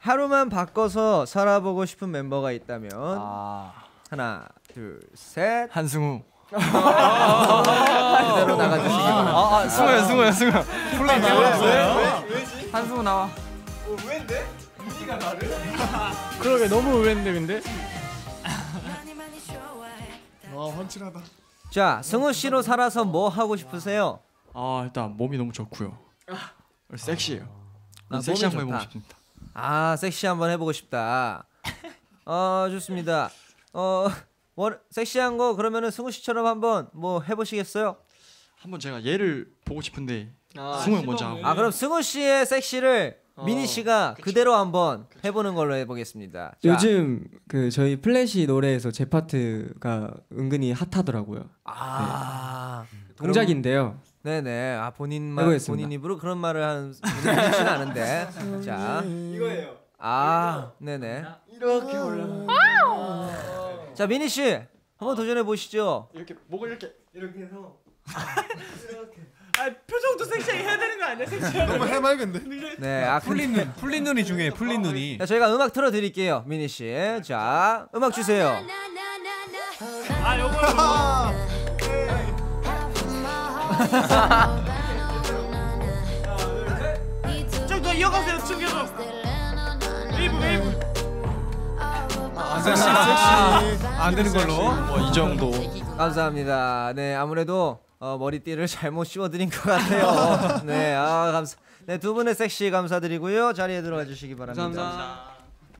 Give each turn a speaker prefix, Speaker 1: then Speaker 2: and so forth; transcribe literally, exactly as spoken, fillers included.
Speaker 1: 하루만 바꿔서 살아보고 싶은 멤버가 있다면
Speaker 2: 아.
Speaker 1: 하나, 둘, 셋.
Speaker 2: 한승우.
Speaker 1: 그대로 나가주시기 바랍니다.
Speaker 2: 아, 아 승우야, 승우야, 승우야.
Speaker 3: 플레이 왜?
Speaker 2: 왜지? 한승우 나와.
Speaker 3: 어, 왜인데? 니가 나를?
Speaker 2: 그러게 너무 의외인데 근데.
Speaker 3: 와 환칠하다.
Speaker 1: 자, 승우 씨로 살아서 뭐 하고 싶으세요?
Speaker 2: 아 일단 몸이 너무 좋고요. 섹시해요.
Speaker 1: 아,
Speaker 2: 섹시 한번
Speaker 1: 몸이
Speaker 2: 해보고
Speaker 1: 좋다.
Speaker 2: 싶습니다.
Speaker 1: 아, 섹시 한번 해보고 싶다. 어, 좋습니다. 어, 뭐 섹시한 거 그러면은 승우 씨처럼 한번 뭐 해보시겠어요?
Speaker 2: 한번 제가 얘를 보고 싶은데
Speaker 4: 아,
Speaker 2: 승우 형 먼저 하고.
Speaker 1: 아, 그럼 승우 씨의 섹시를
Speaker 4: 어,
Speaker 1: 미니 씨가
Speaker 4: 그쵸.
Speaker 1: 그대로 한번 해보는 걸로 해보겠습니다. 자.
Speaker 5: 요즘 그 저희 플래시 노래에서 제 파트가 은근히 핫하더라고요.
Speaker 1: 아,
Speaker 5: 네. 동작인데요.
Speaker 1: 네네. 아, 본인만
Speaker 5: 해보겠습니다.
Speaker 1: 본인 입으로 그런 말을 하는 분이 많지는 않은데. 자,
Speaker 3: 이거예요.
Speaker 1: 아, 네네.
Speaker 3: 이렇게 올라.
Speaker 1: 자, 미니 씨 한번 도전해 보시죠.
Speaker 2: 이렇게 목을 이렇게.
Speaker 3: 이렇게 해서.
Speaker 4: 아 표정도 섹시하게 해야 되는 거 아니야? 섹시하게.
Speaker 3: 너무 해맑은데.
Speaker 1: 네, 아,
Speaker 6: 풀린 눈, 풀린 눈이 중요해. 풀린 눈이.
Speaker 1: 자, 저희가 음악 틀어드릴게요, 미니 씨. 자, 음악 주세요.
Speaker 4: 아 요거 좀더 이어가세요. 춤겨서. 웨이브 웨이브.
Speaker 6: 섹시, 섹시. 안 되는 걸로.
Speaker 2: 뭐 이 정도.
Speaker 1: 감사합니다. 네, 아무래도 어, 머리띠를 잘못 씌워드린 것 같아요. 네, 아 감사. 네, 두 분의 섹시 감사드리고요. 자리에 들어와 주시기 바랍니다.
Speaker 4: 감사합니다.